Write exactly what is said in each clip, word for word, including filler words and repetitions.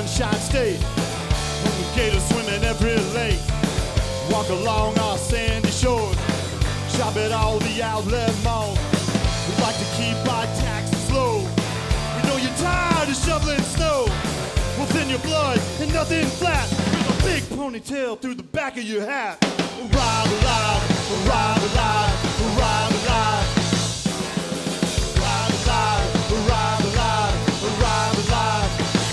Sunshine State. Gators swimming every lake. Walk along our sandy shores. Shop at all the outlet malls. We like to keep our taxes low. We know you're tired of shoveling snow. We'll thin your blood and nothing flat. With a big ponytail through the back of your hat. Ride alive, ride alive, ride alive. Ride alive, ride alive, ride alive.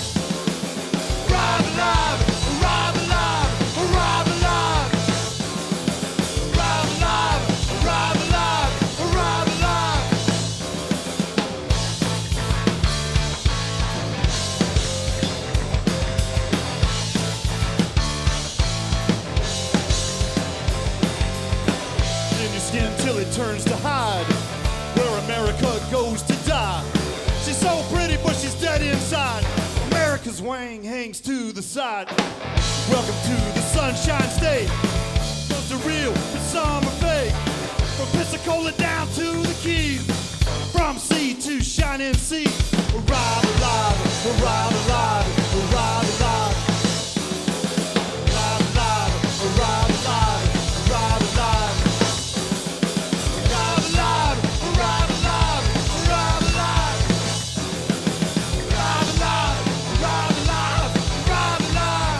Ride alive, ride alive, ride alive. Ride alive, ride alive, ride alive. In your skin till it turns to hide, where America goes to die. She's so pretty, but she's dead inside. America's wang hangs to the side. Welcome to the Sunshine State. Those are real, but some are fake. From Pensacola down to the Keys, from sea to shining sea. Ride alive, ride alive, ride alive. Ride alive, ride alive, ride alive. Ride alive, ride alive, ride alive. Ride alive, ride alive, ride alive.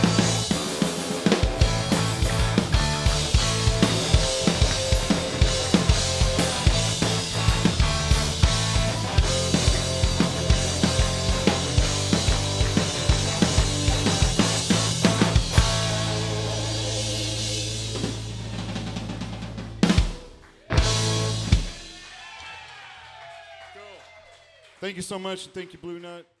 Thank you so much, and thank you, Blue Nut.